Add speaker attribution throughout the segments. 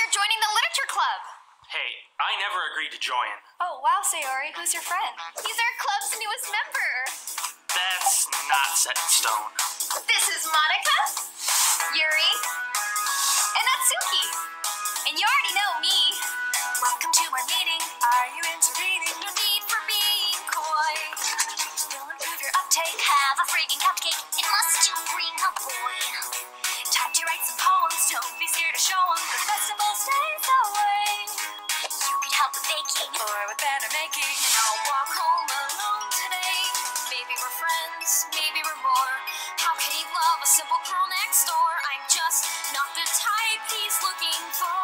Speaker 1: you're joining the literature club.
Speaker 2: Hey, I never agreed to join.
Speaker 1: Oh, wow, Sayori. Who's your friend? He's our club's newest member.
Speaker 2: That's not set in stone.
Speaker 1: This is Monika, Yuri, and Natsuki. And you already know me. Welcome to our meeting. Are you into reading? No need for being coy. You'll improve your uptake. Have a freaking cupcake. Unless you bring a boy. Time to write some poems. Don't be scared to show them. The festival stays away. You could help with baking or with banner making. And I'll walk home alone today. Maybe we're friends, maybe we're more. How can he love a simple girl next door? I'm just not the type he's looking for.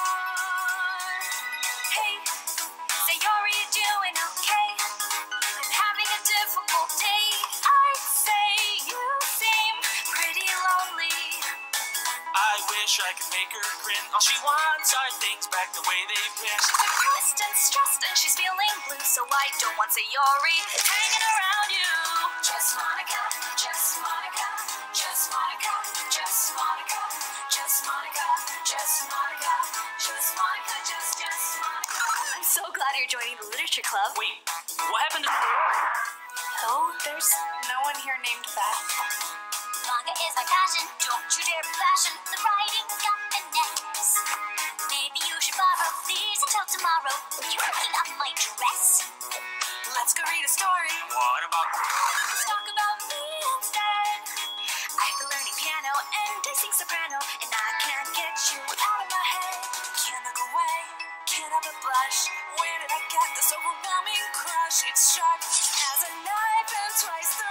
Speaker 1: Hey, Sayori, you doing okay? I'm having a difficult day. I'd say you seem pretty lonely.
Speaker 2: I wish I could make her grin. All she wants are things back the way they've been.
Speaker 1: She's depressed and stressed and she's feeling blue, so I don't want Sayori hanging around you. Just Monika, just Monika, just Monika, just Monika, just Monika, just Monika, just Monika, just Monika. I'm so glad you're joining the literature club.
Speaker 2: Wait, what happened to...
Speaker 1: Oh, there's no one here named that.
Speaker 3: Manga is my passion, don't you dare fashion. The writing's got finesse. Maybe you should borrow these until tomorrow. Will you clean up my dress?
Speaker 1: Let's go read a story.
Speaker 2: What about...
Speaker 1: Let's talk about me instead. I've been learning piano and I sing soprano, and I can't get you out of my head. Can't look away, can't help but blush. Where did I get this overwhelming crush? It's sharp as a knife and twice the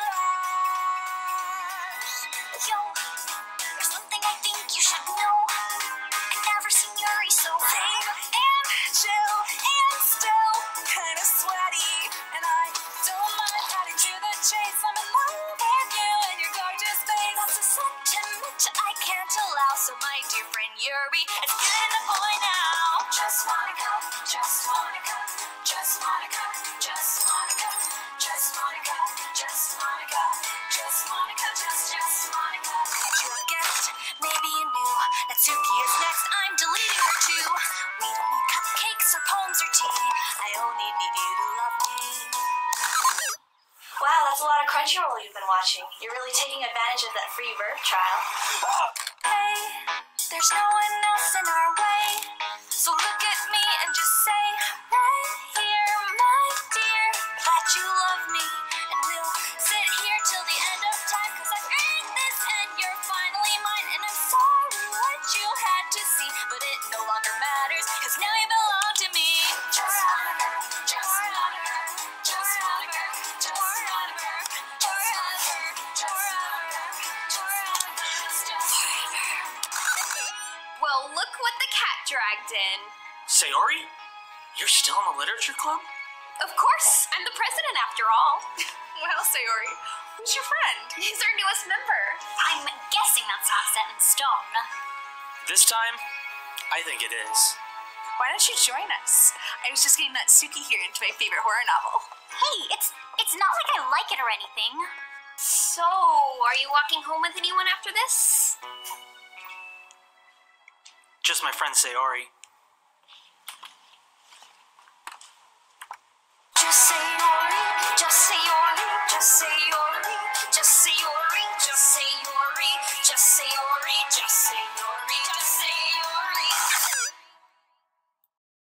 Speaker 1: rush.
Speaker 3: Yo, there's something I think you should know. I've never seen Yuri so
Speaker 1: Tame and chill and still kinda sweaty, and I don't mind cutting to the chase. I'm in love with you and your gorgeous face. That's a sentiment I can't allow, so my dear friend Yuri is getting the point now. Just Monika, just Monika, just Monika, just Monika, just Monika, just Monika, just Monika, just Monika. You're a guest, maybe you knew Natsuki is next. I'm deleting her too. We don't need cupcakes or poems or tea. I only need you to love me. Wow, that's a lot of Crunchyroll you've been watching. You're really taking advantage of that free verb trial. Hey, there's no one else in our way. So look at me and just say, right here, my dear, that you love me. And we'll sit here till the end of time, 'cause I've earned this and you're finally mine. And I'm sorry what you had to see, but it no longer matters, 'cause now you belong to me. Just Monika, just Monika, just Monika, just Monika, just Monika, just Monika, just Monika. Well, look what the cat dragged in.
Speaker 2: Sayori? You're still in the literature club?
Speaker 1: Of course, I'm the president after all. Well, Sayori, who's your friend? He's our newest member.
Speaker 3: I'm guessing that's not set in stone.
Speaker 2: This time, I think it is.
Speaker 1: Why don't you join us? I was just getting Natsuki here into my favorite horror novel.
Speaker 3: Hey, it's not like I like it or anything.
Speaker 1: So, are you walking home with anyone after this?
Speaker 2: Just my friend Sayori.
Speaker 1: Just Sayori, just Sayori, just Sayori, just Sayori, just Sayori, just Sayori, just Sayori, just